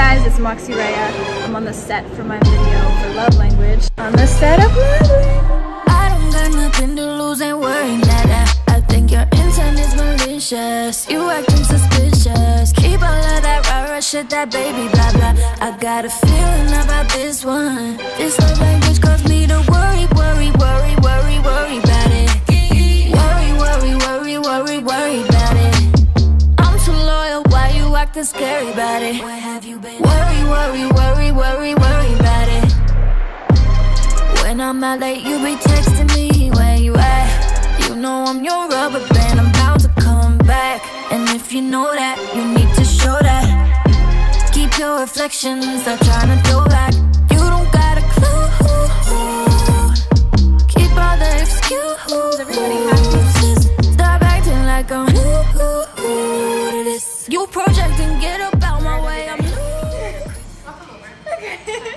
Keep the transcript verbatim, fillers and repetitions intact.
guys, it's Moxie Raia. I'm on the set for my video for Love Language. On the set of Love Language. I don't got nothing to lose, ain't worried, nada. I think your intent is malicious. You acting suspicious. Keep all of that rah-rah shit, that baby blah blah. I got a feeling about this one. This love language caused me to worry, worry, worry, worry, worry about it. Worry, worry, worry, worry, worry about it. I'm too loyal, why you acting scary about it? Where have you been? Worry, worry, worry, worry, worry about it. When I'm out late, you be texting me, where you at? You know I'm your rubber band, I'm bound to come back. And if you know that, you need to show that. Keep your reflections, stop trying to go back. You don't got a clue. Keep all the excuses. Everybody happy? Stop acting like I'm new to this. You projecting, get up out my way, I'm new.